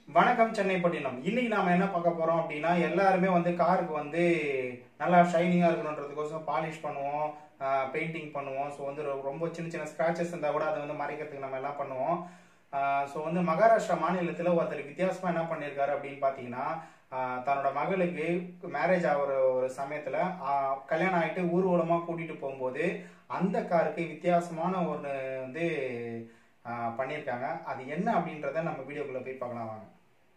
வணக்கம் சென்னை பட்டினம். இன்னைக்கு நாம என்ன பார்க்க போறோம் அப்படின்னா, எல்லாருமே வந்து காருக்கு வந்து நல்லா ஷைனிங்கா இருக்கணுன்றதுக்கோசம் பாலிஷ் பண்ணுவோம், பெயிண்டிங் பண்ணுவோம். ஸோ வந்து ரொம்ப சின்ன சின்ன ஸ்கிராச்சஸ் இருந்தால் கூட அதை வந்து மறைக்கிறதுக்கு நம்ம எல்லாம் பண்ணுவோம். ஸோ வந்து மகாராஷ்டிரா மாநிலத்தில் ஒருத்தர் வித்தியாசமா என்ன பண்ணியிருக்காரு அப்படின்னு பார்த்தீங்கன்னா, தன்னோட மகளுக்கு மேரேஜ் ஆகிற ஒரு சமயத்தில் கல்யாணம் ஆகிட்டு ஊர்வலமாக கூட்டிட்டு போகும்போது அந்த காருக்கு வித்தியாசமான ஒன்று வந்து பண்ணியிருக்காங்க. அது என்ன அப்படின்றத நம்ம வீடியோக்குள்ள போய் பார்க்கலாம் வாங்க.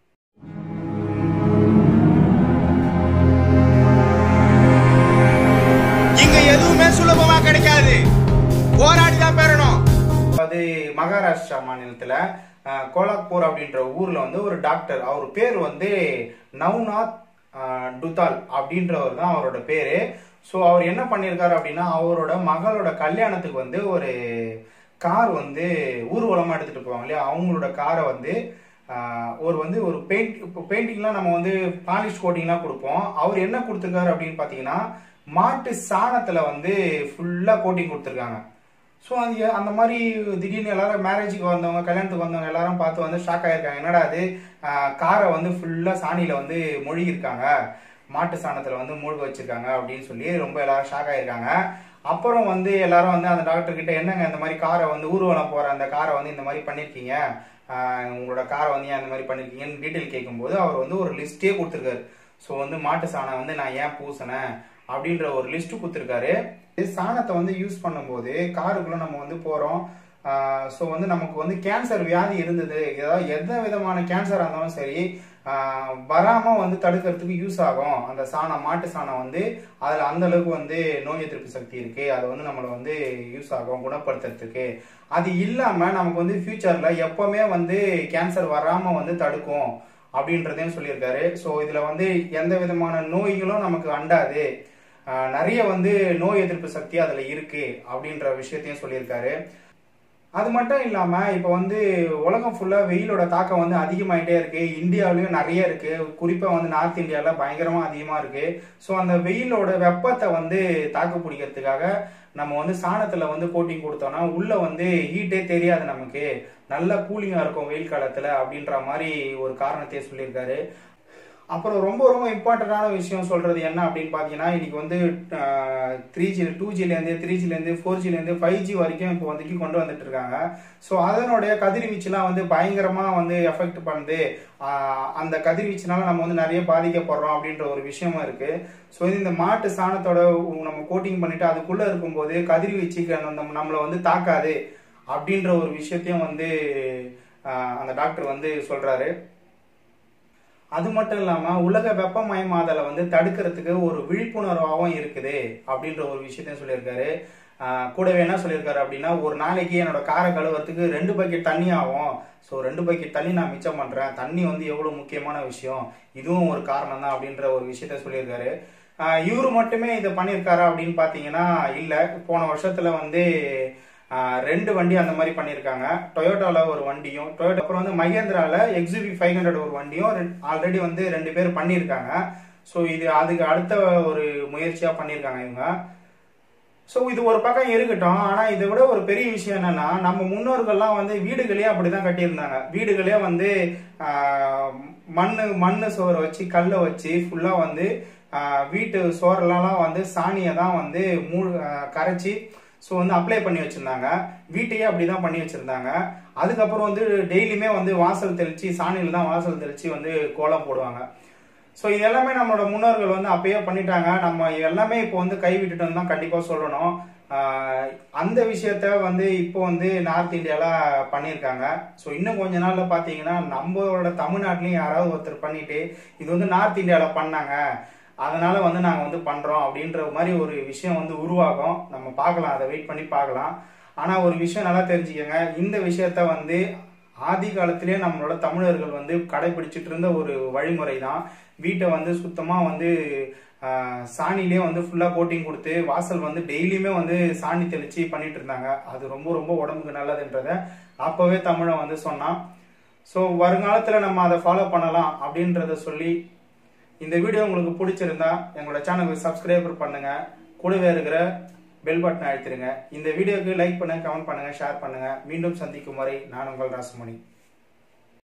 இங்க எதுவுமே சுலபமா கிடைக்காது, போராடி தான் பெறணும். அது மகாராஷ்டிரா மாநிலத்துல கோலாப்பூர் அப்படின்ற ஊர்ல வந்து ஒரு டாக்டர், அவர் பேர் வந்து நவ்நாத் டுதால் அப்படின்றவர் தான் அவரோட பேரு. ஸோ அவர் என்ன பண்ணியிருக்காரு அப்படின்னா, அவரோட மகளோட கல்யாணத்துக்கு வந்து ஒரு கார் வந்து ஊர்வலமா எடுத்துட்டு போவாங்க இல்லையா, அவங்களோட காரை வந்து ஒரு பெயிண்டிங்லாம் நம்ம வந்து பாலிஷ் கோட்டிங்லாம் கொடுப்போம். அவர் என்ன கொடுத்துருக்காரு அப்படின்னு பார்த்தீங்கன்னா, மாட்டு சாணத்துல வந்து ஃபுல்லா கோட்டிங் கொடுத்துருக்காங்க. ஸோ அது அந்த மாதிரி திடீர்னு எல்லாரும் மேரேஜுக்கு வந்தவங்க, கல்யாணத்துக்கு வந்தவங்க எல்லாரும் பார்த்து வந்து ஷாக் ஆயிருக்காங்க. என்னடா அது, காரை வந்து ஃபுல்லா சாணியில வந்து மொழிகிருக்காங்க, மாட்டு சாணத்துல வந்து மூழ்க வச்சிருக்காங்க அப்படின்னு சொல்லி ரொம்ப எல்லாரும் ஷாக் ஆயிருக்காங்க. அப்புறம் வந்து எல்லாரும் வந்து அந்த டாக்டர் கிட்ட, என்னங்க இந்த மாதிரி காரை வந்து ஊர்வலம் போற அந்த காரை வந்து இந்த மாதிரி பண்ணிருக்கீங்க, உங்களோட காரை வந்து ஏன் இந்த மாதிரி பண்ணிருக்கீங்கன்னு டீட்டெயில் கேட்கும்போது அவர் வந்து ஒரு லிஸ்டே கொடுத்துருக்காரு. ஸோ வந்து மாட்டு சாணம் வந்து நான் ஏன் பூசினேன் அப்படின்ற ஒரு லிஸ்ட் கொடுத்துருக்காரு. சாணத்தை வந்து யூஸ் பண்ணும்போது காருக்குள்ள நம்ம வந்து போறோம். ஸோ வந்து நமக்கு வந்து கேன்சர் வியாதி இருந்தது, ஏதாவது எந்த விதமான கேன்சராக இருந்தாலும் சரி வராம வந்து தடுக்கிறதுக்கு யூஸ் ஆகும். அந்த சாணம், மாட்டு சாணம் வந்து அதுல அந்த அளவுக்கு வந்து நோய் எதிர்ப்பு சக்தி இருக்கு, அது வந்து நம்மளை வந்து யூஸ் ஆகும் குணப்படுத்துறதுக்கு. அது இல்லாம நமக்கு வந்து ஃபியூச்சர்ல எப்பவுமே வந்து கேன்சர் வராம வந்து தடுக்கும் அப்படின்றதையும் சொல்லியிருக்காரு. ஸோ இதுல வந்து எந்த விதமான நோய்களும் நமக்கு அண்டாது, நிறைய வந்து நோய் எதிர்ப்பு சக்தி அதுல இருக்கு அப்படின்ற விஷயத்தையும் சொல்லியிருக்காரு. அது மட்டும் இல்லாம இப்ப வந்து உலகம் ஃபுல்லா வெயிலோட தாக்கம் வந்து அதிகமாயிட்டே இருக்கு. இந்தியாவிலயும் நிறைய இருக்கு, குறிப்பா வந்து நார்த் இந்தியால பயங்கரமா அதிகமா இருக்கு. ஸோ அந்த வெயிலோட வெப்பத்தை வந்து தாக்கு பிடிக்கிறதுக்காக நம்ம வந்து சாணத்துல வந்து கோட்டிங் கொடுத்தோம்னா உள்ள வந்து ஹீட்டே தெரியாது, நமக்கு நல்ல கூலிங்கா இருக்கும் வெயில் காலத்துல அப்படின்ற மாதிரி ஒரு காரணத்தையே சொல்லியிருக்காரு. அப்புறம் ரொம்ப ரொம்ப இம்பார்ட்டன்டான விஷயம் சொல்றது என்ன அப்படின்னு பாத்தீங்கன்னா, இன்னைக்கு வந்து 3G 2Gலேருந்து 3Gலேருந்து 4Gலேருந்து 5G வரைக்கும் இப்போ வந்து கொண்டு வந்துட்டு இருக்காங்க. ஸோ அதனுடைய கதிர்வீச்சுலாம் வந்து பயங்கரமா வந்து எஃபெக்ட் பண்ணுது. அந்த கதிர்வீச்சுனால நம்ம வந்து நிறைய பாதிக்கப்படுறோம் அப்படின்ற ஒரு விஷயமும் இருக்கு. ஸோ இந்த மாட்டு சாணத்தோட நம்ம கோட்டிங் பண்ணிட்டு அதுக்குள்ள இருக்கும்போது கதிர்வீச்சுக்கு நம்மளை வந்து தாக்காது அப்படின்ற ஒரு விஷயத்தையும் வந்து அந்த டாக்டர் வந்து சொல்றாரு. அது மட்டும் இல்லாம உலக வெப்பமயமாதலை வந்து தடுக்கிறதுக்கு ஒரு விழிப்புணர்வாகவும் இருக்குது அப்படின்ற ஒரு விஷயத்தையும் சொல்லியிருக்காரு. கூடவே என்ன சொல்லியிருக்காரு அப்படின்னா, ஒரு நாளைக்கு என்னோட காரை கழுவுறதுக்கு 2 பக்கெட் தண்ணி ஆகும். ஸோ 2 பக்கெட் தண்ணி நான் மிச்சம் பண்றேன். தண்ணி வந்து எவ்வளவு முக்கியமான விஷயம், இதுவும் ஒரு காரணம் தான் அப்படின்ற ஒரு விஷயத்த சொல்லியிருக்காரு. இவரு மட்டுமே இதை பண்ணியிருக்காரா அப்படின்னு பாத்தீங்கன்னா இல்ல. போன வருஷத்துல வந்து 2 வண்டி அந்த மாதிரி பண்ணியிருக்காங்க. டொயோட்டால ஒரு வண்டியும், டொயோட்டா அப்புறம் வந்து மகேந்திரால XUV 500 ஒரு வண்டியும் ஆல்ரெடி வந்து 2 பேர் பண்ணியிருக்காங்க. ஸோ இது அதுக்கு அடுத்த ஒரு முயற்சியா பண்ணியிருக்காங்க இவங்க. ஸோ இது ஒரு பக்கம் இருக்கட்டும். ஆனா இதை விட ஒரு பெரிய விஷயம் என்னன்னா, நம்ம முன்னோர்கள்லாம் வந்து வீடுகளே அப்படிதான் கட்டியிருந்தாங்க. வீடுகளே வந்து மண்ணு சோறை வச்சு, கல்லை வச்சு ஃபுல்லா வந்து வீட்டு சோறெல்லாம் வந்து சாணியை தான் வந்து கரைச்சி ஸோ வந்து அப்ளை பண்ணி வச்சிருந்தாங்க. வீட்டையே அப்படிதான் பண்ணி வச்சிருந்தாங்க. அதுக்கப்புறம் வந்து டெய்லியுமே வந்து வாசல் தெளிச்சு, சாணியில தான் வாசல் தெளிச்சு வந்து கோலம் போடுவாங்க. ஸோ இது எல்லாமே நம்மளோட முன்னோர்கள் வந்து அப்பயே பண்ணிட்டாங்க. நம்ம எல்லாமே இப்போ வந்து கைவிட்டுட்டோம் தான் கண்டிப்பா சொல்லணும். அந்த விஷயத்த வந்து இப்போ வந்து நார்த் இந்தியால பண்ணியிருக்காங்க. ஸோ இன்னும் கொஞ்ச நாள்ல பாத்தீங்கன்னா நம்மளோட தமிழ்நாட்டிலையும் யாராவது ஒருத்தர் பண்ணிட்டு இது வந்து நார்த் இந்தியால பண்ணாங்க, அதனால வந்து நாங்க வந்து பண்றோம் அப்படின்ற மாதிரி ஒரு விஷயம் வந்து உருவாகும். நம்ம பார்க்கலாம், அதை வெயிட் பண்ணி பார்க்கலாம். ஆனா ஒரு விஷயம் நல்லா தெரிஞ்சுக்கங்க, இந்த விஷயத்த வந்து ஆதி காலத்திலேயே நம்மளோட தமிழர்கள் வந்து கடைபிடிச்சிட்டு இருந்த ஒரு வழிமுறை தான். வீட்டை வந்து சுத்தமா வந்து சாணிலே வந்து ஃபுல்லா கோட்டிங் கொடுத்து வாசல் வந்து டெய்லியுமே வந்து சாணி தெளிச்சு பண்ணிட்டு இருந்தாங்க. அது ரொம்ப ரொம்ப உடம்புக்கு நல்லதுன்றத அப்பவே தமிழன் வந்து சொன்னான். ஸோ வருங்காலத்துல நம்ம அதை ஃபாலோ பண்ணலாம் அப்படின்றத சொல்லி, இந்த வீடியோ உங்களுக்கு பிடிச்சிருந்தா எங்களோட சேனலுக்கு சப்ஸ்கிரைபர் பண்ணுங்க, கூடவே இருக்கிற பெல் பட்டன் அழுத்திடுங்க. இந்த வீடியோக்கு லைக் பண்ணுங்க, கமெண்ட் பண்ணுங்க, ஷேர் பண்ணுங்க. மீண்டும் சந்திக்கும் வரை நான் உங்கள் ராசமணி.